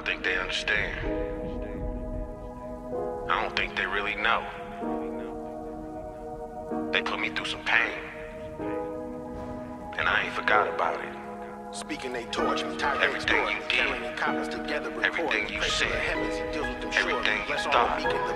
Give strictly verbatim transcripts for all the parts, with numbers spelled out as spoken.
don't think they understand. I don't think they really know. They put me through some pain, and I ain't forgot about it. Speaking they torch me, tired everything you did, everything you said, everything you thought,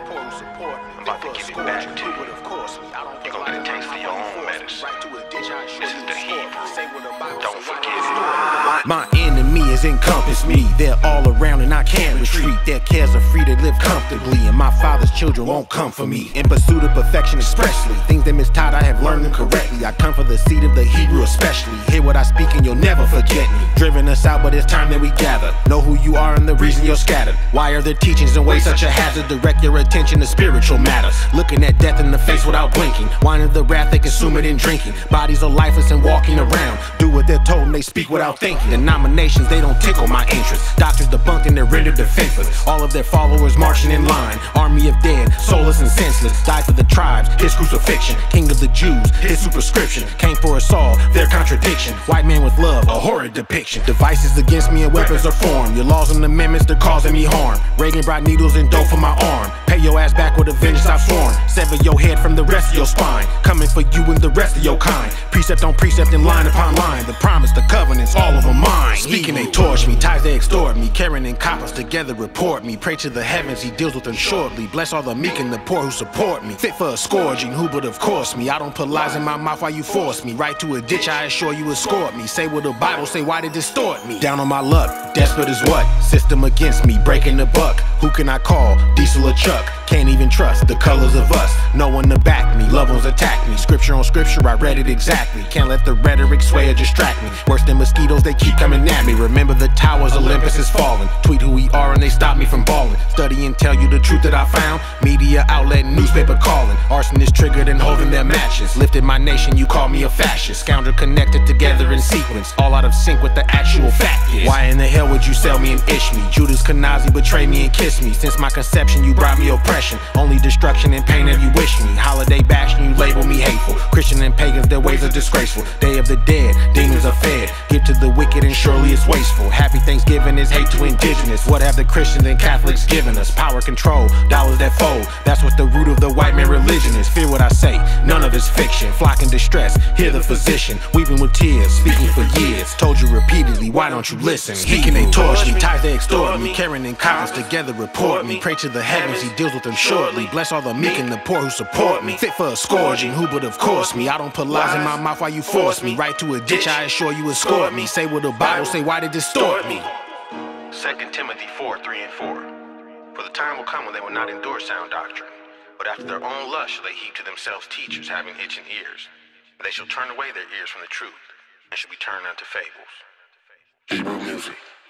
I'm about to give it back to you. You're gonna get a taste of your own medicine. This is the Hebrew. Don't forget it. My enemies encompass me. They're all around and I can't retreat. Their cares are free to live comfortably, and my father's children won't come for me. In pursuit of perfection expressly, things they mistaught I have learned them correctly. I come for the seed of the Hebrew especially. Hear what I speak and you'll never forget me. Driven us out, but it's time that we gather. Know who you are and the reason you're scattered. Why are their teachings and ways such a hazard? Direct your attention to spiritual matters. Looking at death in the face without blinking. Wine of the wrath, they consume it in drinking. Bodies are lifeless and walking around. Do what they're told and they speak without thinking. Denominations, they don't tickle my interest. Doctors debunked and they're rendered defenseless. All of their followers marching in line. Army of dead, soulless and senseless. Died for the tribes, his crucifixion. King of the Jews, his superscription. Came for us all, their contradiction. White man with love, a horrid depiction. Devices against me and weapons are formed. Your laws and amendments, they're causing me harm. Reagan brought needles and dope for my arm. Pay your ass back with a vengeance I've sworn. Sever your head from the rest of your spine. Coming for you and the rest of your kind. Precept on precept and line upon line. The promise, the covenants, all of them mine. Speaking they torch me, ties they extort me. Karen and coppers together report me. Pray to the heavens, he deals with them shortly. Bless all the meek and the poor who support me. Fit for a scourging, who but of course me. I don't put lies in my mouth while you force me. Right to a ditch, I assure you escort me. Say what the Bible say, why they distort me? Down on my luck, desperate as what? System against me, breaking the buck. Who can I call? Diesel or Chuck? Can't even trust the colors of us. No one to back me, loved ones attack me. Scripture on scripture, I read it exactly. Can't let the rhetoric sway or distract me. Worse than mosquitoes, they keep coming at me. Remember the towers, Olympus is falling. Tweet who we are and they stop me from balling. Study and tell you the truth that I found. Media outlet, newspaper calling. Arsonist triggered and holding their matches. Lifted my nation, you call me a fascist. Scoundrel connected together in sequence. All out of sync with the actual fact is. Why in the hell would you sell me and ish me? Judas Kanazi betrayed me and kissed me. Since my conception you brought me oppression. Only destruction and pain if you wish me. Holiday bashing, you label me hateful. Christian and pagans, their ways are disgraceful. Day of the dead, demons are fed. Give to the wicked and surely it's wasteful. Happy Thanksgiving is hate to indigenous. What have the Christians and Catholics given us? Power, control, dollars that fold. That's what the root of the white man religion is. Fear what I say, none of it's fiction. Flock in distress, hear the physician. Weeping with tears, speaking for years. Told you repeatedly, why don't you listen? Speaking they torch me, ties they extort me. Karen and coppers together report me. Pray to the heavens, he deals with them shortly. Bless all the meek and the poor who support me. Fit for a scourging, who but of course me. I don't put lies in my mouth while you force me. Right to a ditch, I assure you escort me. Say what the Bible say, why they distort me? Second Timothy four, three and four. For the time will come when they will not endure sound doctrine, but after their own lust shall they heap to themselves teachers having itching ears. But they shall turn away their ears from the truth, and shall be turned unto fables. Hebrew music.